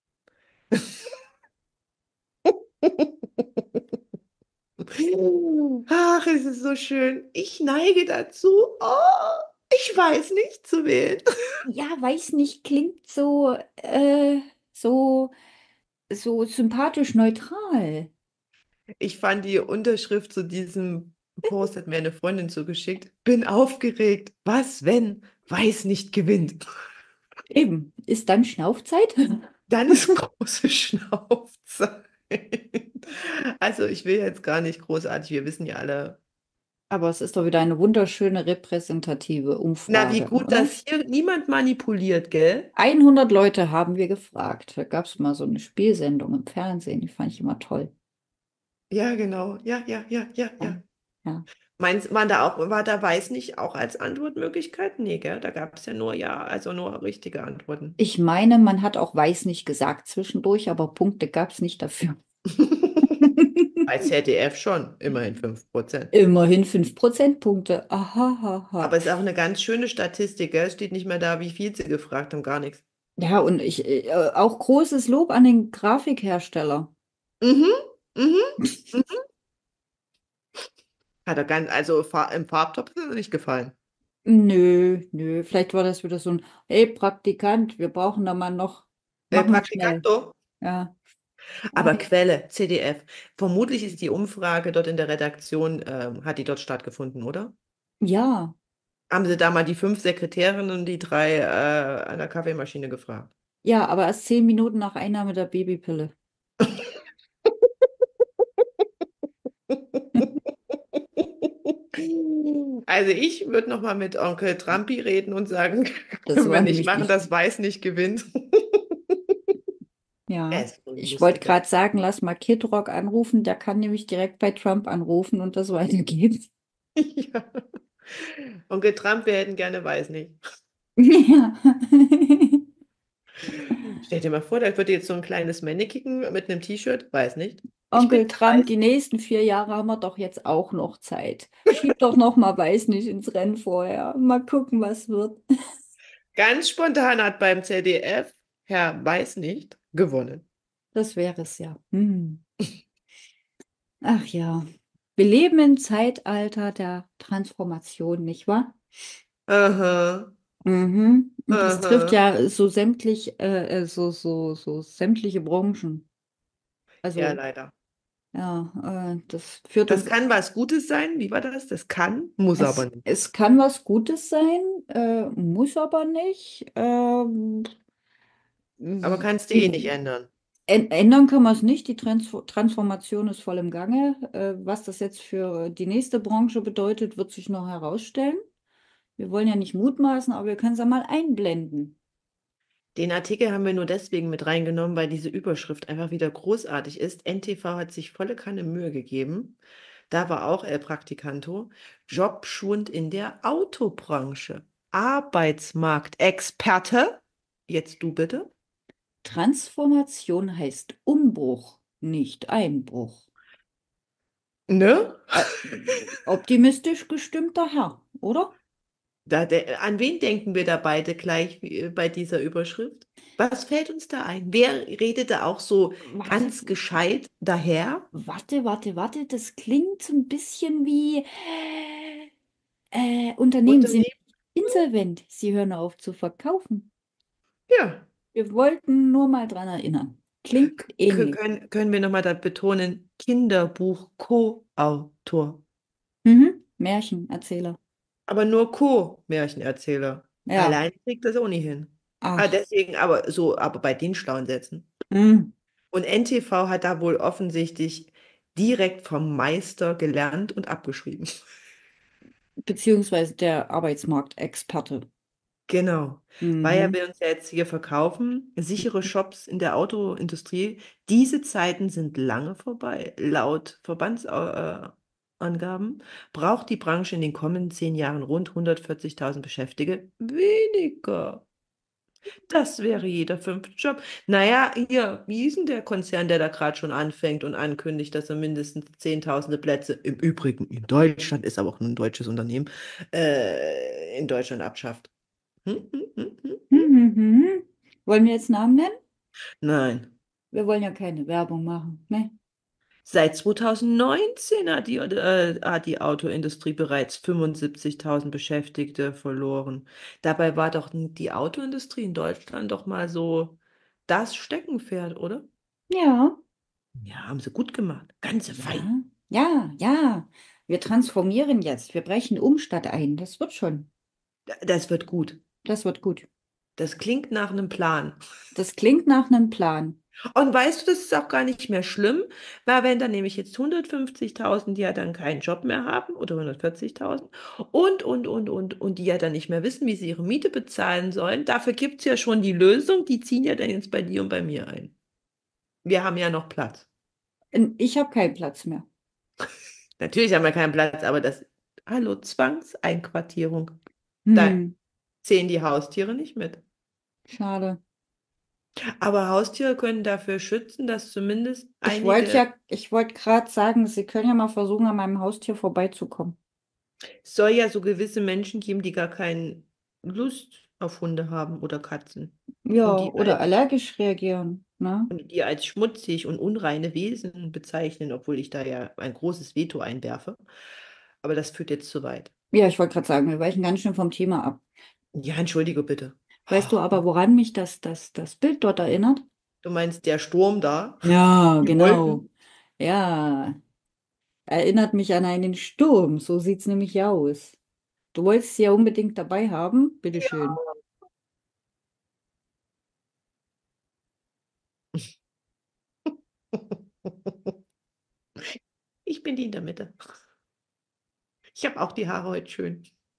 Ach, es ist so schön. Ich neige dazu. Oh, ich weiß nicht zu wählen. Ja, weiß nicht, klingt so, äh, so, so sympathisch neutral. Ich fand die Unterschrift zu diesem Post, hat mir eine Freundin zugeschickt. Bin aufgeregt. Was, wenn Weiß nicht gewinnt? Eben, ist dann Schnaufzeit? Dann ist große Schnaufzeit. Also ich will jetzt gar nicht großartig, wir wissen ja alle. Aber es ist doch wieder eine wunderschöne repräsentative Na, wie Umfrage, gut, oder? dass hier niemand manipuliert, gell? 100 Leute haben wir gefragt. Da gab es mal so eine Spielsendung im Fernsehen, die fand ich immer toll. Ja, genau. Ja, ja, ja, ja, Ja, ja. ja. Meinst, war da Weiß nicht auch als Antwortmöglichkeit? Nee, gell? Da gab es ja nur Ja, also nur richtige Antworten. Ich meine, man hat auch weiß nicht gesagt zwischendurch, aber Punkte gab es nicht dafür. Bei ZDF schon, immerhin 5%. Immerhin 5 Prozentpunkte. Aha, aha. Aber es ist auch eine ganz schöne Statistik, gell? Es steht nicht mehr da, wie viel sie gefragt haben, gar nichts. Ja, und auch großes Lob an den Grafikhersteller. Mhm, mhm, mhm. Hat er ganz, also im Farbtopf ist er nicht gefallen. Nö, nö, vielleicht war das wieder so ein, hey Praktikant, wir brauchen da mal noch, mach mal schnell. Praktikanto. Ja. Aber Okay. Quelle, CDF. Vermutlich ist die Umfrage dort in der Redaktion, hat die dort stattgefunden, oder? Ja, Haben Sie da mal die 5 Sekretärinnen und die 3 an der Kaffeemaschine gefragt? ja, aber erst 10 Minuten nach Einnahme der Babypille. Also ich würde noch mal mit Onkel Trumpi reden und sagen, Das können wir war nicht nämlich machen, nicht. dass Weiß nicht gewinnt. Er Ja, ist so ein ich wollte lustiger. gerade sagen, lass mal Kid Rock anrufen, der kann nämlich direkt bei Trump anrufen und das weitergeben. Ja. Onkel Trump, wir hätten gerne Weiß nicht. Ja. Stell dir mal vor, da würde jetzt so ein kleines Mannequin mit einem T-Shirt, weiß nicht. Ich bin Onkel Trump, weiß. die nächsten 4 Jahre haben wir doch jetzt auch noch Zeit. Schieb doch noch mal Weiß nicht ins Rennen vorher. Mal gucken, was wird. Ganz spontan hat beim ZDF Herr Weiß nicht gewonnen. Das wäre es ja. Hm. Ach ja, wir leben im Zeitalter der Transformation, nicht wahr? Aha, Mhm. Und das trifft aha. ja so so sämtliche Branchen. Ja, Also, leider. ja, das führt Das uns. kann was Gutes sein. Wie war das? Das kann, muss aber nicht. Es kann was Gutes sein, muss aber nicht. Aber kannst du eh nicht Die, ändern. ändern kann man es nicht. Die Transformation ist voll im Gange. Was das jetzt für die nächste Branche bedeutet, wird sich noch herausstellen. Wir wollen ja nicht mutmaßen, aber wir können es ja mal einblenden. Den Artikel haben wir nur deswegen mit reingenommen, weil diese Überschrift einfach wieder großartig ist. NTV hat sich volle Kanne Mühe gegeben. Da war auch El Praktikanto. Jobschwund in der Autobranche. Arbeitsmarktexperte. Jetzt du bitte. Transformation heißt Umbruch, nicht Einbruch. Ne? Äh, optimistisch gestimmter Herr, oder? An wen denken wir da beide gleich bei dieser Überschrift? Was fällt uns da ein? Wer redet da auch so Warte, ganz gescheit daher? warte. Das klingt so ein bisschen wie Unternehmen sind Unternehmen? insolvent. Sie hören auf zu verkaufen. Ja. Wir wollten nur mal dran erinnern. Klingt ähnlich. Können wir nochmal da betonen, Kinderbuch-Co-Autor. Mhm. Märchenerzähler. Aber nur Co-Märchenerzähler. Ja. Allein kriegt das auch nie hin. Ah, Ach. deswegen, aber so, aber bei den schlauen Sätzen. Mhm. Und NTV hat da wohl offensichtlich direkt vom Meister gelernt und abgeschrieben. Beziehungsweise der Arbeitsmarktexperte. Genau. Weil er Mhm. will uns ja jetzt hier verkaufen, sichere Shops in der Autoindustrie. Diese Zeiten sind lange vorbei. Laut Verbandsangaben braucht die Branche in den kommenden 10 Jahren rund 140.000 Beschäftigte weniger. Das wäre jeder 5. Job. Naja, hier, wie ist denn der Konzern, der da gerade schon anfängt und ankündigt, dass er mindestens Zehntausende Plätze, im Übrigen in Deutschland, ist aber auch nur ein deutsches Unternehmen, in Deutschland abschafft? Hm? Mhm. Wollen wir jetzt Namen nennen? Nein. Wir wollen ja keine Werbung machen, ne? Seit 2019 hat die Autoindustrie bereits 75.000 Beschäftigte verloren. Dabei war doch die Autoindustrie in Deutschland doch mal so das Steckenpferd, oder? Ja, Ja, haben sie gut gemacht. Ganze fein. ja, ja, ja. Wir transformieren jetzt. Wir brechen Umstatt ein. Das wird schon. Das wird gut. Das wird gut. Das klingt nach einem Plan. Das klingt nach einem Plan. Und weißt du, das ist auch gar nicht mehr schlimm, weil wenn dann nämlich jetzt 150.000, die ja dann keinen Job mehr haben oder 140.000 und die ja dann nicht mehr wissen, wie sie ihre Miete bezahlen sollen, dafür gibt es ja schon die Lösung, die ziehen ja dann jetzt bei dir und bei mir ein. Wir haben ja noch Platz. Ich habe keinen Platz mehr. Natürlich haben wir keinen Platz, aber hallo, Zwangseinquartierung, da Hm, zählen die Haustiere nicht mit. schade. Aber Haustiere können dafür schützen, dass zumindest einige. Ich wollte gerade sagen, Sie können ja mal versuchen, an meinem Haustier vorbeizukommen. Es soll ja so gewisse Menschen geben, die gar keine Lust auf Hunde haben oder Katzen Ja, und oder allergisch reagieren, ne? die als schmutzig und unreine Wesen bezeichnen, obwohl ich da ja ein großes Veto einwerfe. Aber das führt jetzt zu weit. Ja, ich wollte gerade sagen, wir weichen ganz schön vom Thema ab. Ja, entschuldige bitte. Weißt du aber, woran mich das Bild dort erinnert? Du meinst der Sturm da? Ja, Die genau. Wolken? Ja, erinnert mich an einen Sturm. So sieht's nämlich aus. Du wolltest sie ja unbedingt dabei haben. Bitteschön. Ich bin die in der Mitte. Ich habe auch die Haare heute schön.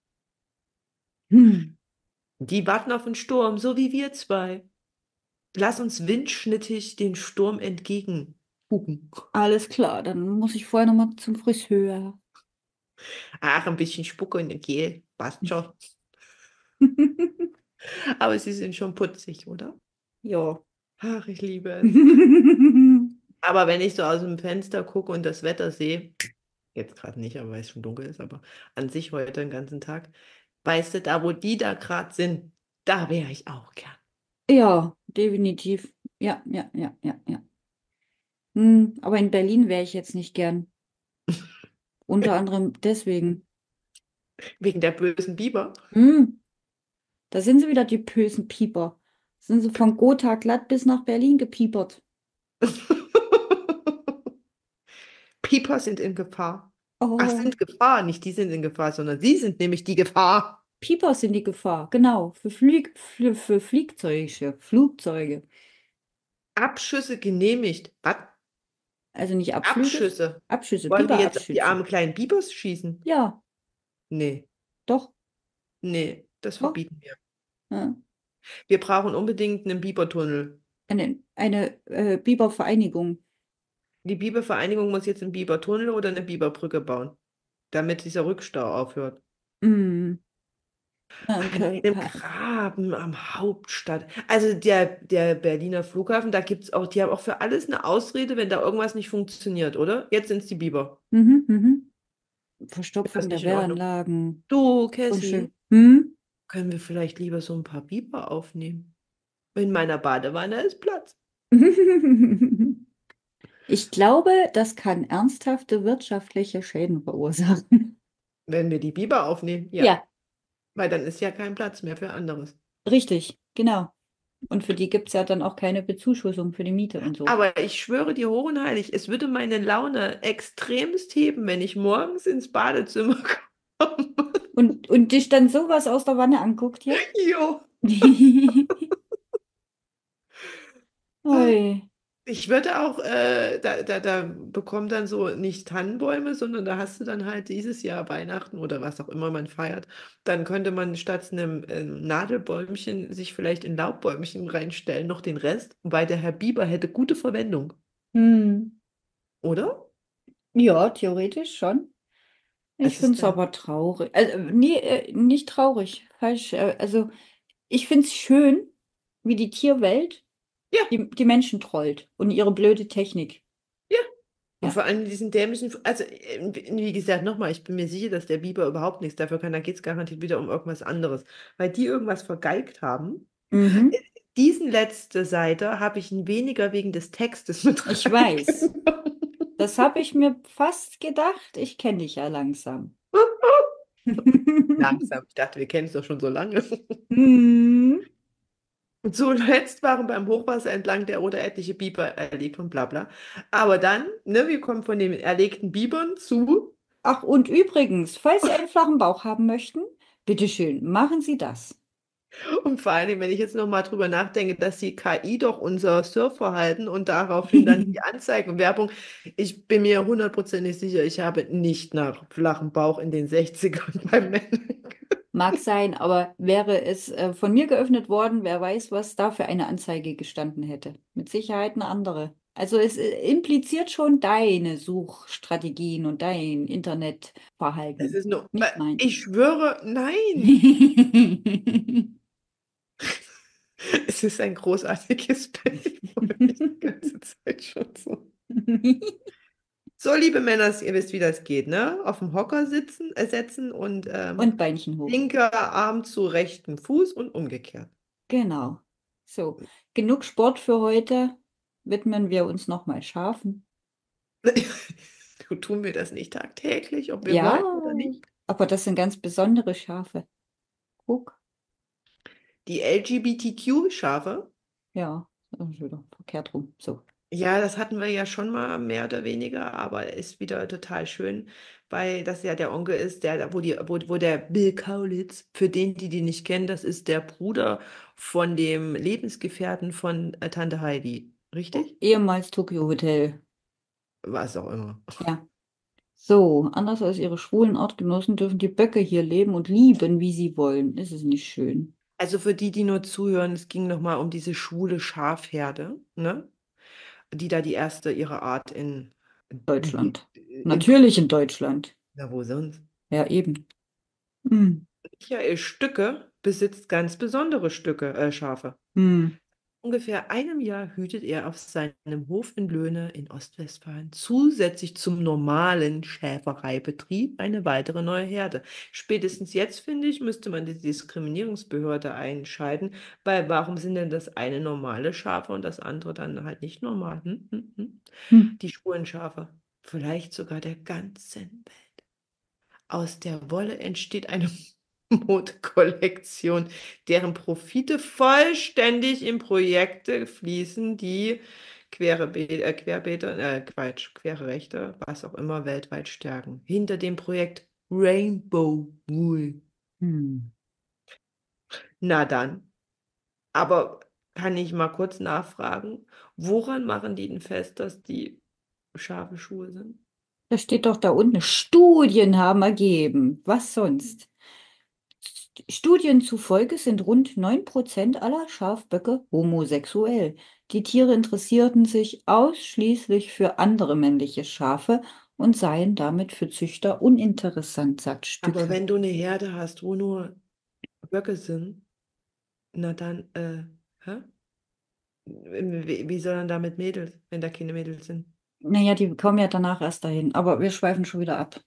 Hm, Die warten auf den Sturm, so wie wir zwei. Lass uns windschnittig den Sturm entgegen gucken. alles klar, dann muss ich vorher nochmal zum Friseur. Ach, ein bisschen Spucke in den Gel, passt schon. Aber sie sind schon putzig, oder? Ja. Ach, ich liebe es. Aber wenn ich so aus dem Fenster gucke und das Wetter sehe, jetzt gerade nicht, aber weil es schon dunkel ist, aber an sich heute den ganzen Tag, weißt du, da wo die da gerade sind, da wäre ich auch gern. Ja, definitiv. Ja, ja, ja, ja, ja. Aber in Berlin wäre ich jetzt nicht gern. Unter anderem deswegen. Wegen der bösen Biber. Hm, Da sind sie wieder, die bösen Pieper. Sind sie von Gotha glatt bis nach Berlin gepiepert. Pieper sind in Gefahr. Ach, Oh, sind Gefahr, nicht die sind in Gefahr, sondern sie sind nämlich die Gefahr. Pieper sind die Gefahr, genau. Für Fliegzeuge, Flugzeuge. Abschüsse genehmigt. Was? Also nicht Abflüge, Abschüsse. Abschüsse, Wollen wir jetzt auf die Biberabschüsse. armen kleinen Bibers schießen? Ja, Nee, doch. nee, das Doch. verbieten wir. Ja. Wir brauchen unbedingt einen Bibertunnel. Eine Bibervereinigung. Die Bibervereinigung muss jetzt einen Bibertunnel oder eine Biberbrücke bauen, damit dieser Rückstau aufhört. Hm. An einem Graben am Hauptstadt. Also der Berliner Flughafen, da gibt es auch, die haben auch für alles eine Ausrede, wenn da irgendwas nicht funktioniert, oder? Jetzt sind es die Biber. Mhm, mhm. Das Verstopfung ist der nicht in Ordnung. Wehranlagen. Du, Unschön. Cassie, Hm? können wir vielleicht lieber so ein paar Biber aufnehmen? In meiner Badewanne ist Platz. Ich glaube, das kann ernsthafte wirtschaftliche Schäden verursachen. Wenn wir die Biber aufnehmen, ja. Ja, Weil dann ist ja kein Platz mehr für anderes. richtig, genau. Und für die gibt es ja dann auch keine Bezuschussung für die Miete und so. Aber ich schwöre dir hoch und heilig, es würde meine Laune extremst heben, wenn ich morgens ins Badezimmer komme. Und dich dann sowas aus der Wanne anguckt hier? Jo. Ui. Ich würde auch, da bekommen dann so nicht Tannenbäume, sondern da hast du dann halt dieses Jahr Weihnachten oder was auch immer man feiert. Dann könnte man statt einem Nadelbäumchen sich vielleicht in Laubbäumchen reinstellen, noch den Rest, weil der Herr Bieber hätte gute Verwendung, Hm. oder? Ja, theoretisch schon. Ich Es finde ist es dann, aber traurig. Also, nee, nicht traurig. Falsch. Also, ich finde es schön, wie die Tierwelt ja, die Menschen trollt und ihre blöde Technik. ja. Und Ja. vor allem diesen dämlichen, also wie gesagt, nochmal, ich bin mir sicher, dass der Biber überhaupt nichts dafür kann. Da geht es garantiert wieder um irgendwas anderes. Weil die irgendwas vergeigt haben. Mhm. Diesen letzte Seite habe ich weniger wegen des Textes mit Ich weiß. reingenommen. Das habe ich mir fast gedacht. Ich kenne dich ja langsam. Langsam. Ich dachte, wir kennen es doch schon so lange. Hm. Zuletzt waren beim Hochwasser entlang der Oder etliche Biber erlegt und bla bla. Aber dann, ne, wir kommen von den erlegten Bibern zu. Ach, und übrigens, falls Sie einen flachen Bauch haben möchten, bitteschön, machen Sie das. Und vor allem, wenn ich jetzt nochmal drüber nachdenke, dass die KI doch unser Surfverhalten und daraufhin dann die Anzeigen Werbung, ich bin mir hundertprozentig sicher, ich habe nicht nach flachem Bauch in den 60ern beim Männern. Mag sein, aber wäre es von mir geöffnet worden, wer weiß, was da für eine Anzeige gestanden hätte. Mit Sicherheit eine andere. Also es impliziert schon deine Suchstrategien und dein Es Internetverhalten, ist nur, nicht meins. ich schwöre, nein. Es ist ein großartiges Bild, freue mich die ganze Zeit schon so. So, liebe Männer, ihr wisst, wie das geht, ne? Auf dem Hocker sitzen, setzen und Und Beinchen hoch. linker Arm zu rechtem Fuß und umgekehrt. Genau. So, genug Sport für heute. Widmen wir uns nochmal Schafen. Tun wir das nicht tagtäglich, ob wir Ja, wollen oder nicht? aber das sind ganz besondere Schafe. Guck. Die LGBTQ-Schafe, Ja, das ist wieder verkehrt rum. So. ja, das hatten wir ja schon mal mehr oder weniger, aber ist wieder total schön, weil das ja der Onkel ist, wo der Bill Kaulitz, für den, die die nicht kennen, das ist der Bruder von dem Lebensgefährten von Tante Heidi. Richtig? Ehemals Tokyo Hotel. Was auch immer. Ja. So, anders als ihre schwulen Artgenossen dürfen die Böcke hier leben und lieben, wie sie wollen. Ist es nicht schön? Also für die, die nur zuhören, es ging nochmal um diese schwule Schafherde, ne? Die da die erste ihrer Art Deutschland. in Natürlich in Deutschland. na wo sonst? Ja, eben. Hm. Michael Stücke besitzt ganz besondere Schafe. Hm. Ungefähr einem Jahr hütet er auf seinem Hof in Löhne in Ostwestfalen zusätzlich zum normalen Schäfereibetrieb eine weitere neue Herde. Spätestens jetzt, finde ich, müsste man die Diskriminierungsbehörde einschalten, weil warum sind denn das eine normale Schafe und das andere dann halt nicht normal? Hm? Hm. Die schwulen Schafe, vielleicht sogar der ganzen Welt. Aus der Wolle entsteht eine Modekollektion, deren Profite vollständig in Projekte fließen, die Querbeete, Quatsch, quere Rechte, was auch immer, weltweit stärken. Hinter dem Projekt Rainbow Wool. Hm. Na dann, aber kann ich mal kurz nachfragen, woran machen die denn fest, dass die scharfe Schuhe sind? Das steht doch da unten. Studien haben ergeben. Was sonst? Studien zufolge sind rund 9% aller Schafböcke homosexuell. Die Tiere interessierten sich ausschließlich für andere männliche Schafe und seien damit für Züchter uninteressant, sagt Aber Stücke. wenn du eine Herde hast, wo nur Böcke sind, na dann, hä? Wie soll er da mit Mädels, wenn da keine Mädels sind? Naja, die kommen ja danach erst dahin, aber wir schweifen schon wieder ab.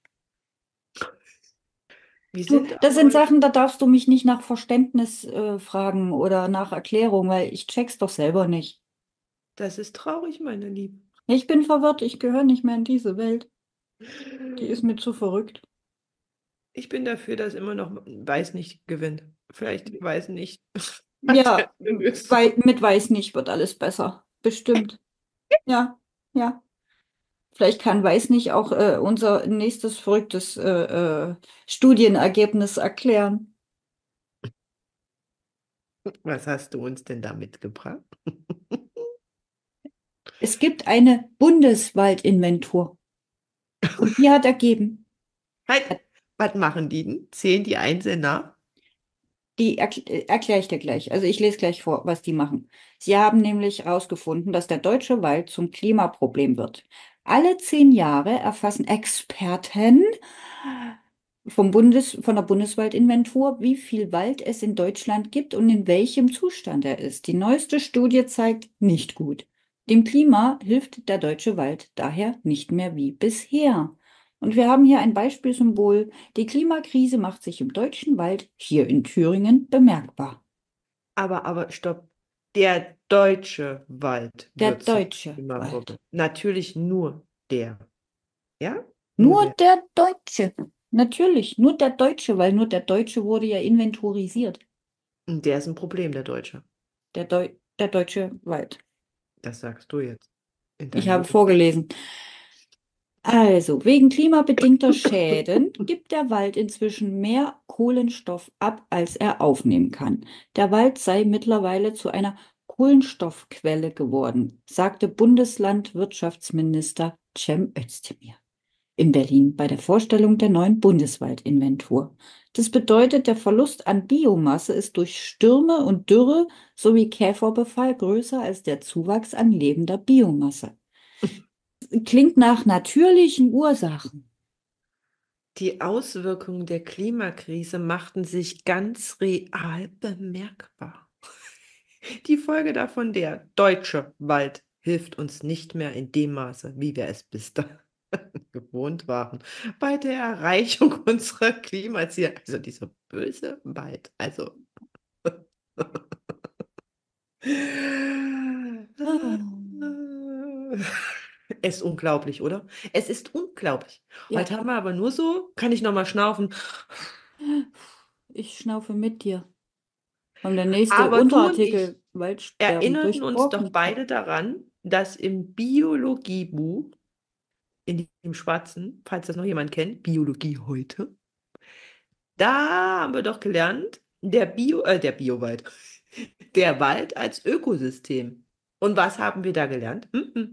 Wie Du, sind das sind eure... Sachen, da darfst du mich nicht nach Verständnis fragen oder nach Erklärung, weil ich check's doch selber nicht. Das ist traurig, meine Liebe. Ich bin verwirrt, ich gehöre nicht mehr in diese Welt. Die ist mir zu verrückt. Ich bin dafür, dass immer noch Weiß nicht gewinnt. Vielleicht Weiß nicht hat ja Ja, eine weil Lösung. mit Weiß nicht wird alles besser. Bestimmt. Ja, ja. Vielleicht kann Weiß nicht auch unser nächstes verrücktes Studienergebnis erklären. Was hast du uns denn da mitgebracht? Es gibt eine Bundeswaldinventur und die hat ergeben, Halt, was machen die denn? Zählen die einzeln nach? die erkläre ich dir gleich. Also ich lese gleich vor, was die machen. Sie haben nämlich herausgefunden, dass der deutsche Wald zum Klimaproblem wird. Alle 10 Jahre erfassen Experten von der Bundeswaldinventur, wie viel Wald es in Deutschland gibt und in welchem Zustand er ist. Die neueste Studie zeigt nicht gut. Dem Klima hilft der deutsche Wald daher nicht mehr wie bisher. Und wir haben hier ein Beispielsymbol. Die Klimakrise macht sich im deutschen Wald hier in Thüringen bemerkbar. Aber stopp. Der deutsche Wald Der wird zum deutsche Klimaproblem. Wald. Natürlich nur der. Ja? Nur Nur der. der Deutsche. Natürlich, nur der Deutsche, weil nur der Deutsche wurde ja inventorisiert. Und der ist ein Problem, der Deutsche. der deutsche Wald. Das sagst du jetzt in Ich deinem habe Buch. vorgelesen. Also, wegen klimabedingter Schäden gibt der Wald inzwischen mehr Kohlenstoff ab, als er aufnehmen kann. Der Wald sei mittlerweile zu einer Kohlenstoffquelle geworden, sagte Bundeslandwirtschaftsminister Cem Özdemir in Berlin bei der Vorstellung der neuen Bundeswaldinventur. Das bedeutet, der Verlust an Biomasse ist durch Stürme und Dürre sowie Käferbefall größer als der Zuwachs an lebender Biomasse. Klingt nach natürlichen Ursachen. Die Auswirkungen der Klimakrise machten sich ganz real bemerkbar. Die Folge davon, der deutsche Wald hilft uns nicht mehr in dem Maße, wie wir es bis dahin gewohnt waren, bei der Erreichung unserer Klimaziele. Also dieser böse Wald. Also. Ah, Es ist unglaublich, oder? Es ist unglaublich. ja, Heute haben wir aber nur so, kann ich noch mal schnaufen. ich schnaufe mit dir. Und der nächste Aber du und ich Unterartikel, Waldsterben erinnerten uns doch durchbrochen. beide daran, dass im Biologiebuch, in dem schwarzen, falls das noch jemand kennt, Biologie heute, da haben wir doch gelernt, der Biowald, der Wald als Ökosystem. Und was haben wir da gelernt?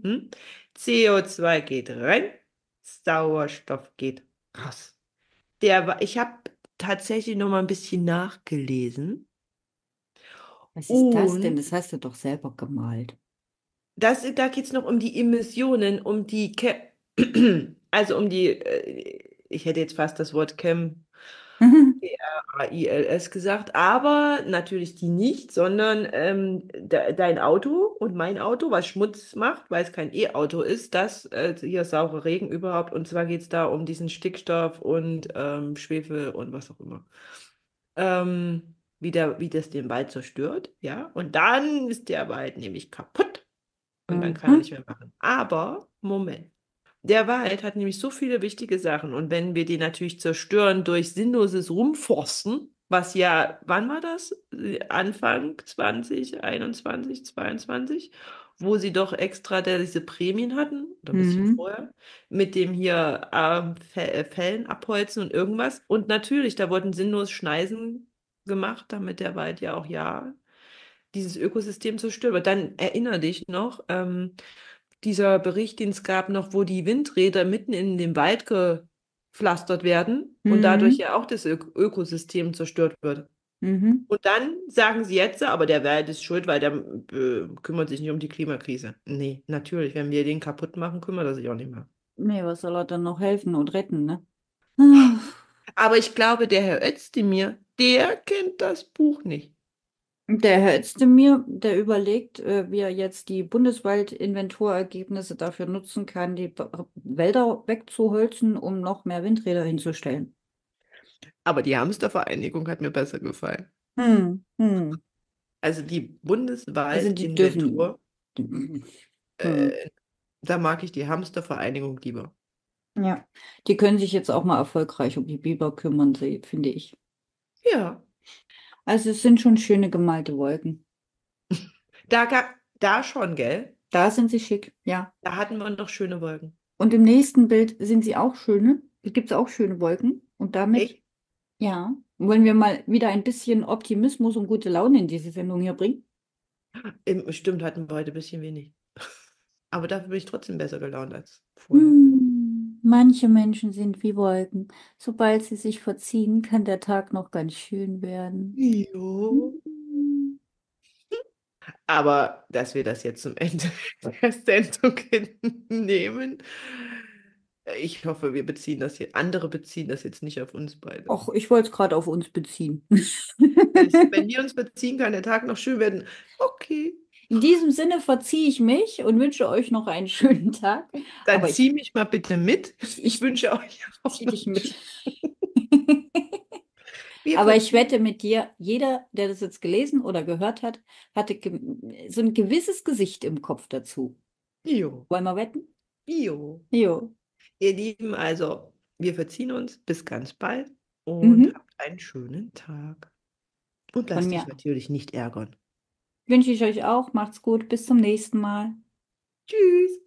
CO2 geht rein, Sauerstoff geht raus. Ich habe tatsächlich noch mal ein bisschen nachgelesen Was ist das denn? und Das hast du doch selber gemalt. da geht es noch um die Emissionen, also um die, ich hätte jetzt fast das Wort AILS gesagt, aber natürlich die nicht, sondern dein Auto und mein Auto, was Schmutz macht, weil es kein E-Auto ist, das hier saure Regen überhaupt. Und zwar geht es da um diesen Stickstoff und Schwefel und was auch immer. Wie das den Wald zerstört, ja. Und dann ist der Wald nämlich kaputt und dann kann er Mhm. nicht mehr machen. Aber, Moment. Der Wald hat nämlich so viele wichtige Sachen und wenn wir die natürlich zerstören durch sinnloses Rumforsten, was ja, wann war das? Anfang 2021, 22, wo sie doch extra diese Prämien hatten, oder ein bisschen Mhm. vorher, mit dem hier Fällen abholzen und irgendwas. Und natürlich, da wurden sinnlos Schneisen gemacht, damit der Wald ja auch ja dieses Ökosystem zerstört wird. Dann erinnere dich noch, dieser Bericht, den es gab noch, wo die Windräder mitten in den Wald gepflastert werden und dadurch Mhm. ja auch das Ökosystem zerstört wird. Mhm. Und dann sagen sie jetzt, aber der Wald ist schuld, weil der kümmert sich nicht um die Klimakrise. Nee, natürlich, wenn wir den kaputt machen, kümmert er sich auch nicht mehr. Nee, was soll er dann noch helfen und retten, ne? Ah. Aber ich glaube, der Herr Özdemir, der kennt das Buch nicht. Der Herr Özdemir, der überlegt, wie er jetzt die Bundeswaldinventurergebnisse dafür nutzen kann, die Wälder wegzuholzen, um noch mehr Windräder hinzustellen. Aber die Hamstervereinigung hat mir besser gefallen. Hm, hm. Also die Also die dürfen. Bundeswaldinventur, Hm. äh, da mag ich die Hamstervereinigung lieber. Ja, die können sich jetzt auch mal erfolgreich um die Biber kümmern, finde ich. Ja, Also es sind schon schöne gemalte Wolken. da schon, gell? Da sind sie schick, ja. Da hatten wir noch schöne Wolken. Und im nächsten Bild sind sie auch schöne. Da gibt es auch schöne Wolken. Und damit, Echt? ja, wollen wir mal wieder ein bisschen Optimismus und gute Laune in diese Sendung hier bringen. Stimmt, hatten wir heute ein bisschen wenig. Aber dafür bin ich trotzdem besser gelaunt als vorher. Manche Menschen sind wie Wolken. Sobald sie sich verziehen, kann der Tag noch ganz schön werden. Jo. Hm. Aber dass wir das jetzt zum Ende der Sendung nehmen, ich hoffe, wir beziehen das hier, andere beziehen das jetzt nicht auf uns beide. Och, ich wollte es gerade auf uns beziehen. Wenn wir uns beziehen, kann der Tag noch schön werden. Okay, In diesem Sinne verziehe ich mich und wünsche euch noch einen schönen Tag. dann Aber zieh mich mal bitte mit. Ich ich wünsche euch auch ziehe noch dich einen mit. schönen. Wir Aber ich verziehen. wette mit dir, jeder, der das jetzt gelesen oder gehört hat, hatte so ein gewisses Gesicht im Kopf dazu. Jo, Wollen wir wetten? jo. Jo. Ihr Lieben, also, wir verziehen uns. Bis ganz bald und Mhm. habt einen schönen Tag. Und Von lasst dich mir. natürlich nicht ärgern. Wünsche ich euch auch. Macht's gut. Bis zum nächsten Mal. Tschüss.